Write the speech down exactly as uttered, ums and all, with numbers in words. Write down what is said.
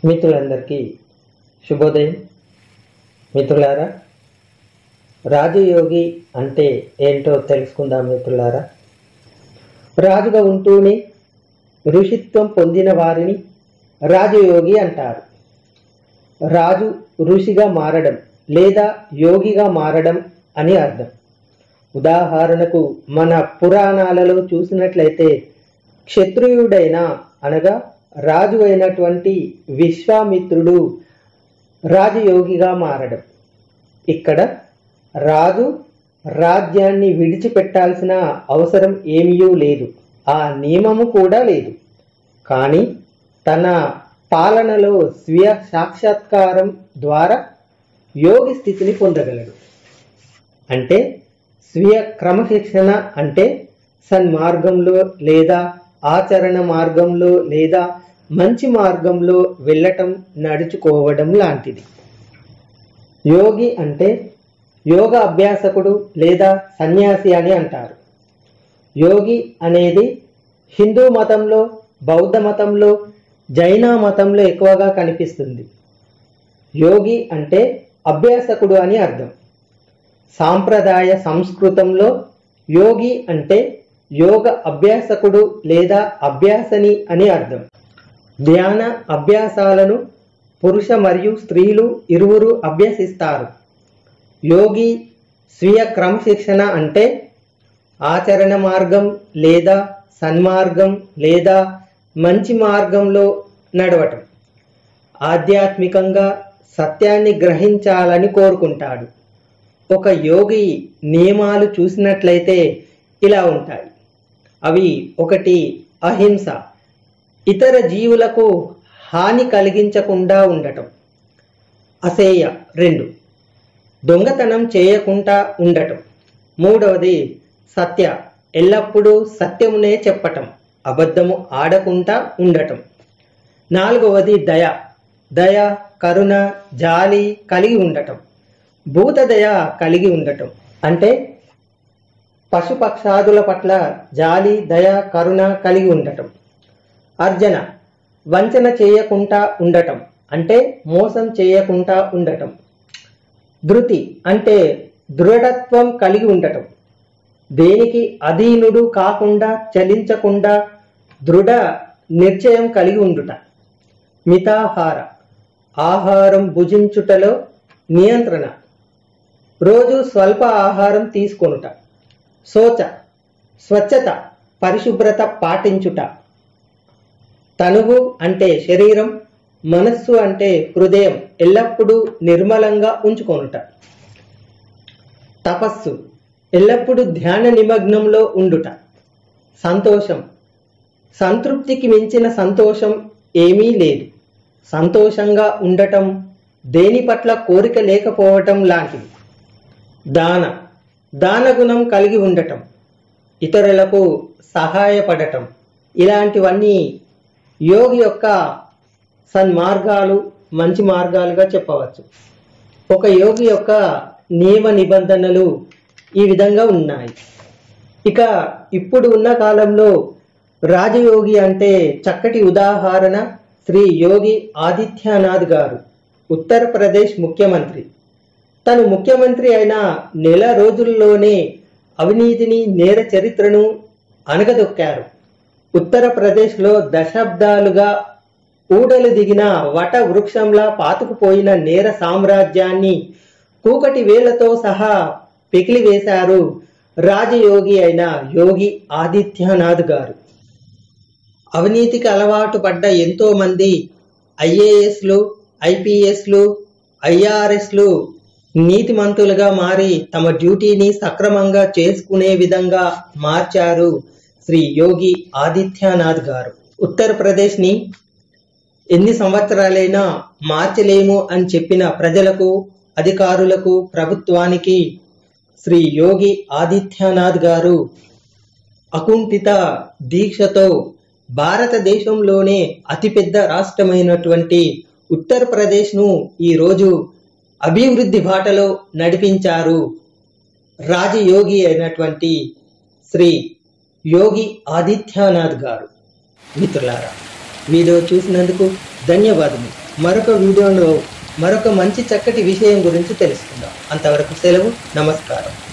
మిత్రులందరికీ శుభోదయం. మిత్రులారా, రాజయోగి అంటే ఏంటో తెలుసుకుందాం. మిత్రులారా, రాజుగా ఉంటూనే ఋషిత్వం పొందిన వారిని రాజయోగి అంటారు. రాజు ఋషిగా మారడం లేదా యోగిగా మారడం అని అర్థం. ఉదాహరణకు మన పురాణాలలో చూసినట్లయితే క్షత్రియుడైన అనగా రాజు అయినటువంటి విశ్వామిత్రుడు రాజయోగిగా మారడం. ఇక్కడ రాజు రాజ్యాన్ని విడిచిపెట్టాల్సిన అవసరం ఏమీ లేదు, ఆ నియమము కూడా లేదు. కానీ తన పాలనలో స్వీయ సాక్షాత్కారం ద్వారా యోగి స్థితిని పొందగలడు. అంటే స్వీయ క్రమశిక్షణ అంటే సన్మార్గంలో లేదా ఆచరణ మార్గంలో లేదా మంచి మార్గంలో వెళ్ళటం, నడుచుకోవడం లాంటిది. యోగి అంటే యోగ అభ్యాసకుడు లేదా సన్యాసి అని అంటారు. యోగి అనేది హిందూ మతంలో, బౌద్ధ మతంలో, జైన మతంలో ఎక్కువగా కనిపిస్తుంది. యోగి అంటే అభ్యాసకుడు అని అర్థం. సాంప్రదాయ సంస్కృతంలో యోగి అంటే యోగ అభ్యాసకుడు లేదా అభ్యాసని అని అర్థం. ధ్యాన అభ్యాసాలను పురుష మరియు స్త్రీలు ఇరువురు అభ్యసిస్తారు. యోగి స్వీయ క్రమశిక్షణ అంటే ఆచరణ మార్గం లేదా సన్మార్గం లేదా మంచి మార్గంలో నడవటం. ఆధ్యాత్మికంగా సత్యాన్ని గ్రహించాలని కోరుకుంటాడు. ఒక యోగి నియమాలు చూసినట్లయితే ఇలా ఉంటాయి. అవి ఒకటి అహింస, ఇతర జీవులకు హాని కలిగించకుండా ఉండటం. అసేయ రెండు, దొంగతనం చేయకుండా ఉండటం. మూడవది సత్య, ఎల్లప్పుడూ సత్యమునే చెప్పటం, అబద్ధము ఆడకుండా ఉండటం. నాలుగవది దయ, దయ, కరుణ, జాలి కలిగి ఉండటం. భూతదయ కలిగి ఉండటం అంటే పశుపక్షాదుల పట్ల జాలి, దయ, కరుణ కలిగి ఉండటం. అర్జన, వంచన చేయకుండా ఉండటం అంటే మోసం చేయకుండా ఉండటం. ధృతి అంటే దృఢత్వం కలిగి ఉండటం, దేనికి అధీనుడు కాకుండా చలించకుండా దృఢ నిశ్చయం కలిగి ఉండుట. మితాహార, ఆహారం భుజించుటలో నియంత్రణ, రోజు స్వల్ప ఆహారం తీసుకొనుట. శోచ, స్వచ్ఛత, పరిశుభ్రత పాటించుట. తనువు అంటే శరీరం, మనస్సు అంటే హృదయం ఎల్లప్పుడూ నిర్మలంగా ఉంచుకొనుట. తపస్సు, ఎల్లప్పుడూ ధ్యాన నిమగ్నంలో ఉండుట. సంతోషం, సంతృప్తికి మించిన సంతోషం ఏమీ లేదు. సంతోషంగా ఉండటం, దేని పట్ల కోరిక లేకపోవటం లాంటిది. దాన, దానగుణం కలిగి ఉండటం, ఇతరులకు సహాయపడటం. ఇలాంటివన్నీ యోగి యొక్క సన్మార్గాలు, మంచి మార్గాలుగా చెప్పవచ్చు. ఒక యోగి యొక్క నియమ నిబంధనలు ఈ విధంగా ఉన్నాయి. ఇక ఇప్పుడు ఉన్న కాలంలో రాజయోగి అంటే చక్కటి ఉదాహరణ శ్రీ యోగి ఆదిత్యనాథ్ గారు, ఉత్తరప్రదేశ్ ముఖ్యమంత్రి. తను ముఖ్యమంత్రి అయిన నెల రోజుల్లోనే అవినీతిని, నేర చరిత్రను అణగదొక్కారు. ఉత్తరప్రదేశ్లో దశాబ్దాలుగా ఊడలు దిగిన వట వృక్షంలా పాతుకుపోయిన నేర సామ్రాజ్యాన్ని కూకటి వేలతో సహా పెకిలివేశారు రాజయోగి అయిన యోగి ఆదిత్యనాథ్ గారు. అవినీతికి అలవాటు పడ్డ ఎంతో మంది ఐఏఎస్లు, ఐపీఎస్లు, ఐఆర్ఎస్లు నీతిమంతులుగా మారి తమ డ్యూటీని సక్రమంగా చేసుకునే విధంగా మార్చారు శ్రీ యోగి ఆదిత్యనాథ్ గారు. ఉత్తరప్రదేశ్ని ఎన్ని సంవత్సరాలైనా మార్చలేము అని చెప్పిన ప్రజలకు, అధికారులకు, ప్రభుత్వానికి శ్రీ యోగి ఆదిత్యనాథ్ గారు అకుంఠిత దీక్షతో భారతదేశంలోనే అతిపెద్ద రాష్ట్రమైనటువంటి ఉత్తరప్రదేశ్ను ఈరోజు అభివృద్ధి బాటలో నడిపించారు రాజయోగి అయినటువంటి శ్రీ యోగి ఆదిత్యనాథ్ గారు. మిత్రులారా, వీడియో చూసినందుకు ధన్యవాదములు. మరొక వీడియోలో మరొక మంచి చక్కటి విషయం గురించి తెలుసుకుందాం. అంతవరకు సెలవు. నమస్కారం.